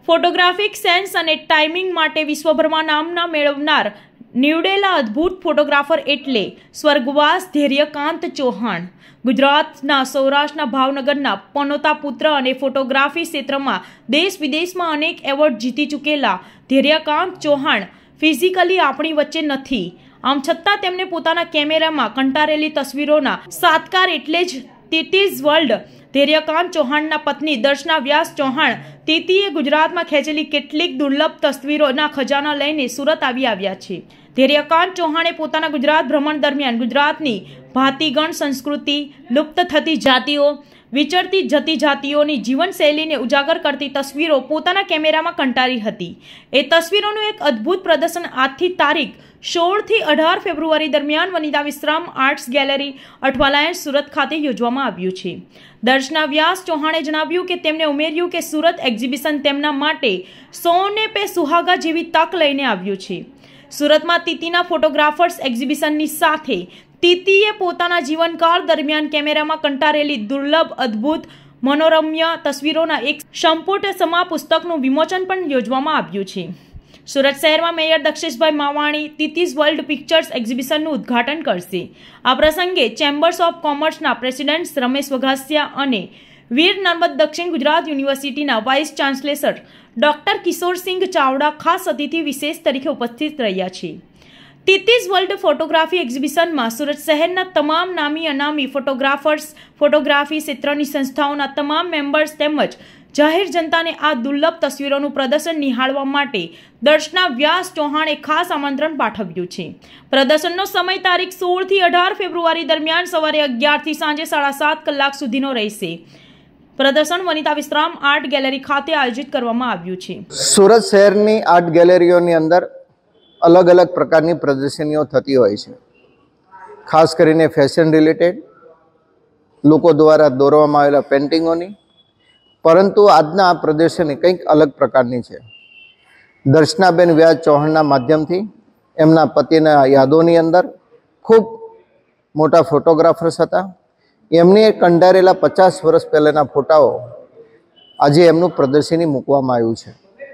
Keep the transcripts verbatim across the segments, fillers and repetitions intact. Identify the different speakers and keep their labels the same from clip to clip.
Speaker 1: Photographic sense અને timing માટે વિશ્વભરમાં નામના મેળવનાર નીવડેલા અદ્ભુત ફોટોગ્રાફર એટલે સ્વર્ગવાસ ધૈર્યકાંત ચૌહાણ. ગુજરાતના સૌરાષ્ટ્રના ભાવનગરના પનોતા પુત્ર અને ફોટોગ્રાફી ક્ષેત્રમાં દેશ વિદેશમાં અનેક એવોર્ડ જીતી ચૂકેલા ધૈર્યકાંત ચૌહાણ ફિઝિકલી આપણી વચ્ચે નથી. આમ છતાં તેમને પોતાના કેમેરામાં કંટારેલી તસવીરોના સાતકાર એટલે જ ટીટીઝ વર્લ્ડ ધૈર્યકાંત ચૌહાણના પત્ની દર્શના વ્યાસ ચૌહાણ ટીટીએ ગુજરાતમાં ખેંચેલી કેટલીક દુર્લભ તસવીરોના ખજાના લઈને સુરત આવી આવ્યા છે. ધૈર્યકાંત ચૌહાણે પોતાના ગુજરાત ભ્રમણ દરમિયાન ગુજરાતની ભાતીગણ સંસ્કૃતિ, લુપ્ત થતી જાતિઓ, વિચરતી જતી જાતિઓની જીવનશૈલીને ઉજાગર કરતી તસવીરો પોતાના કેમેરામાં કંટારી હતી. એ તસવીરોનું એક અદ્ભુત પ્રદર્શન આજથી તારીખ સોળથી અઢાર ફેબ્રુઆરી દરમિયાન વનિતા વિશ્રામ આર્ટ્સ ગેલેરી અઠવાલાયન્સ સુરત ખાતે યોજવામાં આવ્યું છે. દર્શના વ્યાસ ચૌહાણે જણાવ્યું કે તેમણે ઉમેર્યું કે સુરત એક્ઝિબિશન તેમના માટે સોને પે સુહાગા જેવી તક લઈને આવ્યું છે. સુરતમાં ટીટીના ફોટોગ્રાફર્સ એક્ઝિબિશનની સાથે ટીટીએ પોતાના જીવનકાળ દરમિયાન કેમેરામાં કંટારેલી દુર્લભ, અદ્ભુત, મનોરમ્ય તસવીરોના એક સંપુટ સમા પુસ્તકનું વિમોચન પણ યોજવામાં આવ્યું છે. સુરત શહેરમાં મેયર દક્ષેશભાઈ માવાણી ટીટીઝ વર્લ્ડ પિક્ચર્સ એક્ઝિબિશનનું ઉદ્ઘાટન કરશે. આ પ્રસંગે ચેમ્બર્સ ઓફ કોમર્સના પ્રેસિડેન્ટ રમેશ વઘાસિયા અને વીર નર્મદ દક્ષિણ ગુજરાત યુનિવર્સિટીના vice chancellor doctor Kishorsinh Chavda ખાસ અતિથિ વિશેષ તરીકે ઉપસ્થિત રહ્યા છે. ટીટીઝ વર્લ્ડ ફોટોગ્રાફી એક્ઝિબિશનમાં સુરત શહેરના તમામ નામી અનામી ફોટોગ્રાફર્સ, ફોટોગ્રાફી ક્ષેત્રની સંસ્થાઓના તમામ મેમ્બર્સ તેમજ જાહેર જનતાને આ દુર્લભ તસવીરોનું પ્રદર્શન નિહાળવા માટે દર્શના વ્યાસ ચૌહાણે ખાસ આમંત્રણ પાઠવ્યું છે. પ્રદર્શનનો સમય તારીખ સોળથી અઢાર ફેબ્રુઆરી દરમિયાન સવારે અગિયારથી સાંજે સાડા સાત કલાક સુધીનો રહેશે. પ્રદર્શન વનિતા વિશ્રામ આર્ટ ગેલેરી ખાતે આયોજિત કરવામાં આવ્યું છે.
Speaker 2: સુરત શહેરની આર્ટ ગેલેરીઓની અંદર અલગ અલગ પ્રકારની પ્રદર્શનીઓ થતી હોય છે. ખાસ કરીને ફેશન રિલેટેડ, લોકો દ્વારા દોરવામાં આવેલા પેઇન્ટિંગોની. પરંતુ આજના આ પ્રદર્શની કંઈક અલગ પ્રકારની છે. દર્શનાબેન વ્યાસ ચૌહાણના માધ્યમથી એમના પતિના યાદોની અંદર ખૂબ મોટા ફોટોગ્રાફર્સ હતા. એમની કંડારેલા પચાસ વર્ષ પહેલાંના ફોટાઓ આજે એમનું પ્રદર્શની મૂકવામાં આવ્યું છે.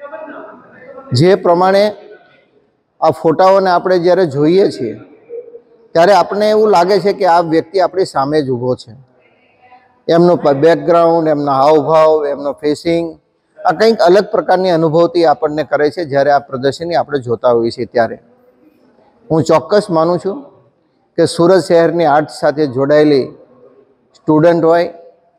Speaker 2: જે પ્રમાણે આ ફોટાઓને આપણે જ્યારે જોઈએ છીએ ત્યારે આપણને એવું લાગે છે કે આ વ્યક્તિ આપણી સામે જ ઊભો છે. એમનું બેકગ્રાઉન્ડ, એમના હાવભાવ, એમનો ફેસિંગ, આ કંઈક અલગ પ્રકારની અનુભૂતિ આપણને કરે છે જ્યારે આ પ્રદર્શની આપણે જોતા હોઈએ છીએ. ત્યારે હું ચોક્કસ માનું છું કે સુરત શહેરની આર્ટ સાથે જોડાયેલી સ્ટુડન્ટ હોય,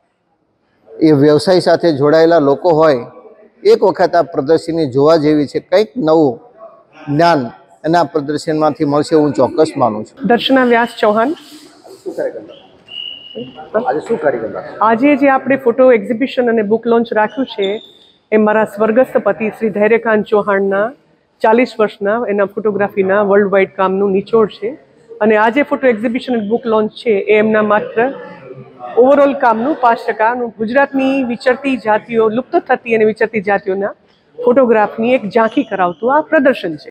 Speaker 2: એ વ્યવસાય સાથે જોડાયેલા લોકો હોય, એક વખત આ પ્રદર્શની જોવા જેવી છે. કંઈક નવું જ્ઞાન એના પ્રદર્શનમાંથી મળશે હું ચોક્કસ માનું છું.
Speaker 3: દર્શના વ્યાસ ચૌહાણ,
Speaker 2: આજે શું કાર્યક્રમ?
Speaker 3: આજે જે આપણે ફોટો એક્ઝિબિશન અને બુક લોન્ચ રાખ્યું છે એ મારા સ્વર્ગસ્થ પતિ શ્રી ધૈર્યકાંત ચૌહાણના ચાલીસ વર્ષના એના ફોટોગ્રાફીના વર્લ્ડ વાઇડ કામનું નિચોડ છે. અને આ જે ફોટો એક્ઝિબિશન અને બુક લોન્ચ છે એ એમના માત્ર ઓવરઓલ કામનું પાંચ ટકાનું ગુજરાતની વિચરતી જાતિઓ, લુપ્ત થતી અને વિચરતી જાતિઓના ફોટોગ્રાફની એક ઝાંખી કરાવતું આ પ્રદર્શન છે.